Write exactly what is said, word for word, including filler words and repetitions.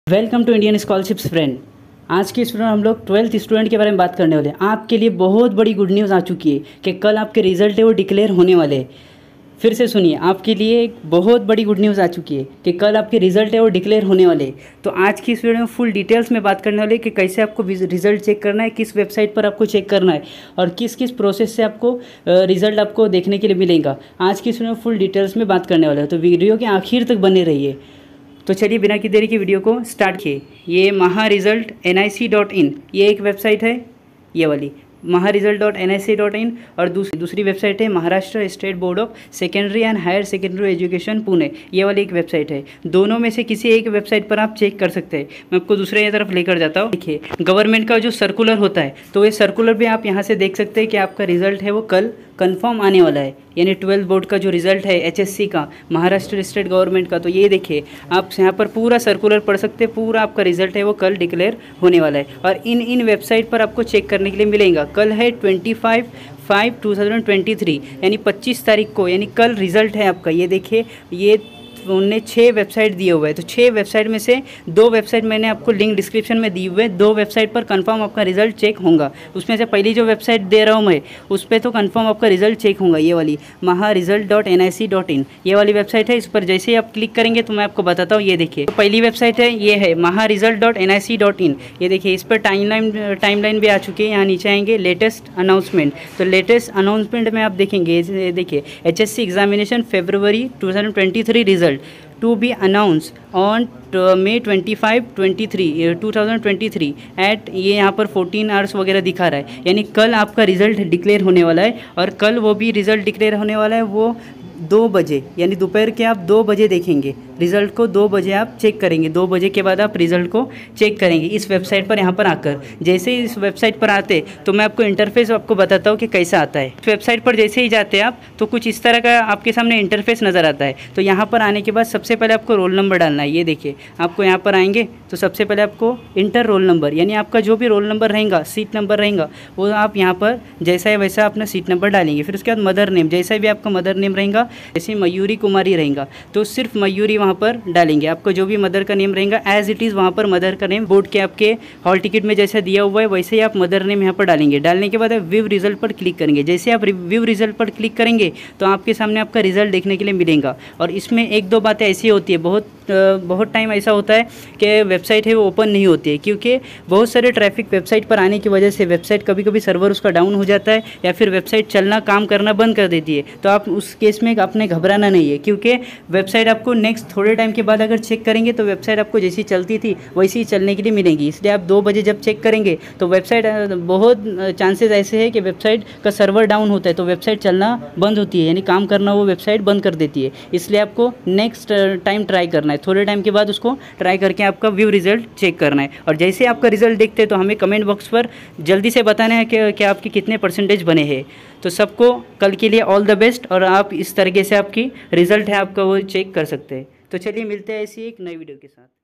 Welcome to Indian scholarships friend. आज की इस वीडियो में हम लोग ट्वेल्थ स्टूडेंट के बारे में बात करने वाले हैं। आपके लिए बहुत बड़ी गुड न्यूज़ आ चुकी है कि कल आपके रिजल्ट है वो डिक्लेयर होने वाले हैं। फिर से सुनिए, आपके लिए एक बहुत बड़ी गुड न्यूज़ आ चुकी है कि कल आपके रिजल्ट है वो डिक्लेयर होने वाले हैं। तो आज की इस वीडियो में फुल डिटेल्स में बात करने वाले हैं कि कैसे आपको रिजल्ट चेक करना है, किस वेबसाइट पर आपको चेक करना है और किस किस प्रोसेस से आपको रिजल्ट आपको देखने के लिए मिलेगा। आज की इस वीडियो में फुल डिटेल्स में बात करने वाले हैं, तो वीडियो के आखिर तक बने रहिए। तो चलिए बिना की देरी की वीडियो को स्टार्ट किए। ये Maha result N I C dot in ये एक वेबसाइट है, ये वाली Maha result dot N I C dot in, और दूसरी दूसरी वेबसाइट है Maharashtra state board of secondary and higher secondary education Pune, ये वाली एक वेबसाइट है। दोनों में से किसी एक वेबसाइट पर आप चेक कर सकते हैं। मैं आपको दूसरे तरफ लेकर जाता हूँ। देखिए, गवर्नमेंट का जो सर्कुलर होता है, तो ये सर्कुलर भी आप यहाँ से देख सकते हैं कि आपका रिजल्ट है वो कल कंफर्म आने वाला है। यानी ट्वेल्थ बोर्ड का जो रिजल्ट है एच एस सी का, महाराष्ट्र स्टेट गवर्नमेंट का, तो ये देखिए आप यहाँ पर पूरा सर्कुलर पढ़ सकते हैं। पूरा आपका रिजल्ट है वो कल डिक्लेयर होने वाला है और इन इन वेबसाइट पर आपको चेक करने के लिए मिलेगा। कल है twenty five five two thousand twenty three यानी पच्चीस तारीख को, यानी कल रिजल्ट है आपका। ये देखिए, ये उनने छः वेबसाइट दिए हुए हैं, तो छः वेबसाइट में से दो वेबसाइट मैंने आपको लिंक डिस्क्रिप्शन में दी हुए हैं। दो वेबसाइट पर कंफर्म आपका रिजल्ट चेक होगा। उसमें से पहली जो वेबसाइट दे रहा हूँ मैं, उस पर तो कंफर्म आपका रिजल्ट चेक होगा। ये वाली Maha result dot N I C dot in ये वाली वेबसाइट है। इस पर जैसे ही आप क्लिक करेंगे तो मैं आपको बताता हूँ। ये देखिए, तो पहली वेबसाइट है, ये है Maha result dot N I C dot in. ये देखिए, इस पर टाइम लाइन टाइम लाइन भी आ चुकी है। यहाँ नीचे आएंगे लेटेस्ट अनाउंसमेंट, तो लेटेस्ट अनाउंसमेंट में आप देखेंगे, देखिए H S C examination February two thousand twenty three result to be announced on May twenty five twenty three two thousand twenty three eight, ये यहाँ पर फोर्टीन आवर्स वगैरह दिखा रहा है। यानी कल आपका रिज़ल्ट डिक्लेयर होने वाला है और कल वो भी रिज़ल्ट डिक्लेयर होने वाला है वो दो बजे, यानी दोपहर के आप दो बजे देखेंगे रिज़ल्ट को। दो बजे आप चेक करेंगे, दो बजे के बाद आप रिज़ल्ट को चेक करेंगे इस वेबसाइट पर यहाँ पर आकर। जैसे ही इस वेबसाइट पर आते तो मैं आपको इंटरफेस आपको बताता हूँ कि कैसा आता है। इस वेबसाइट पर जैसे ही जाते हैं आप तो कुछ इस तरह का आपके सामने इंटरफेस नज़र आता है। तो यहाँ पर आने के बाद सबसे पहले आपको रोल नंबर डालना है। ये देखिए, आपको यहाँ पर आएंगे तो सबसे पहले आपको इंटर रोल नंबर, यानी आपका जो भी रोल नंबर रहेगा, सीट नंबर रहेगा, वो आप यहाँ पर जैसा है वैसा अपना सीट नंबर डालेंगे। फिर उसके बाद मदर नेम, जैसा भी आपका मदर नेम रहेगा, जैसे मयूरी कुमारी रहेगा तो सिर्फ मयूरी वहाँ पर डालेंगे। आपको जो भी मदर का नेम रहेगा एज इट इज़ वहाँ पर मदर का नेम बोर्ड के आपके हॉल टिकट में जैसा दिया हुआ है वैसे ही आप मदर नेम यहाँ पर डालेंगे। डालने के बाद आप व्यू रिजल्ट पर क्लिक करेंगे। जैसे आप व्यू रिजल्ट पर क्लिक करेंगे तो आपके सामने आपका रिजल्ट देखने के लिए मिलेगा। और इसमें एक दो बातें ऐसी होती है, बहुत बहुत टाइम ऐसा होता है कि वेबसाइट है वो ओपन नहीं होती है, क्योंकि बहुत सारे ट्रैफिक वेबसाइट पर आने की वजह से वेबसाइट कभी कभी सर्वर उसका डाउन हो जाता है या फिर वेबसाइट चलना काम करना बंद कर देती है। तो आप उस केस में आपने घबराना नहीं है, क्योंकि वेबसाइट आपको नेक्स्ट थोड़े टाइम के बाद अगर चेक करेंगे तो वेबसाइट आपको जैसी चलती थी वैसी ही चलने के लिए मिलेगी। इसलिए आप दो बजे जब चेक करेंगे तो वेबसाइट, बहुत चांसेस ऐसे हैं कि वेबसाइट का सर्वर डाउन होता है तो वेबसाइट चलना बंद होती है, यानी काम करना वो वेबसाइट बंद कर देती है। इसलिए आपको नेक्स्ट टाइम ट्राई करना है, थोड़े टाइम के बाद उसको ट्राई करके आपका व्यू रिजल्ट चेक करना है। और जैसे आपका रिजल्ट देखते हैं तो हमें कमेंट बॉक्स पर जल्दी से बताना है कि, कि आपके कितने परसेंटेज बने हैं। तो सबको कल के लिए ऑल द बेस्ट, और आप इस तरीके से आपकी रिजल्ट है आपका वो चेक कर सकते हैं। तो चलिए मिलते हैं ऐसी एक नई वीडियो के साथ।